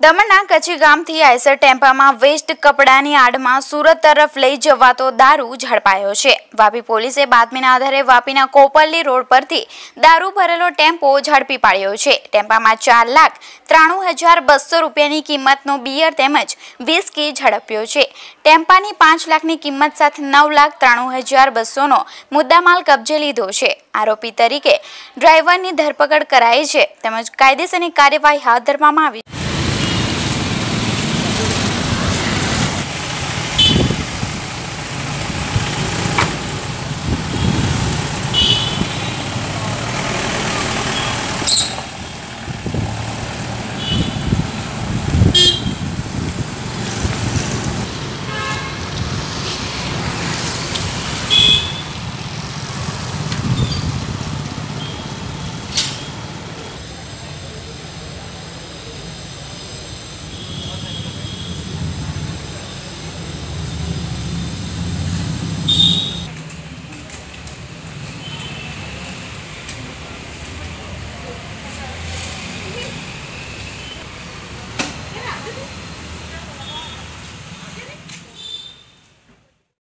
દમણના કચ્છી ગામથી Eicher ટેમ્પામાં waste કપડાની આડમાં સુરત તરફ લઈ જવાતો દારૂ ઝડપાયો છે। વાપી પોલીસે બાતમીના આધારે વાપીના કોપરલી રોડ પરથી દારૂ ભરેલો ટેમ્પો ઝડપી પાડ્યો છે। ટેમ્પામાં 4,93,200 રૂપિયાની કિંમતનો બિયર તેમજ વિસ્કી ઝડપ્યો છે। ટેમ્પાની 5 લાખની કિંમત સાથે 9,93,200નો મુદ્દામાલ કબજે લીધો છે। આરોપી તરીકે ડ્રાઈવરની ધરપકડ કરાઈ છે તેમજ કાયદેસરની કાર્યવાહી હાથ ધરવામાં આવી છે।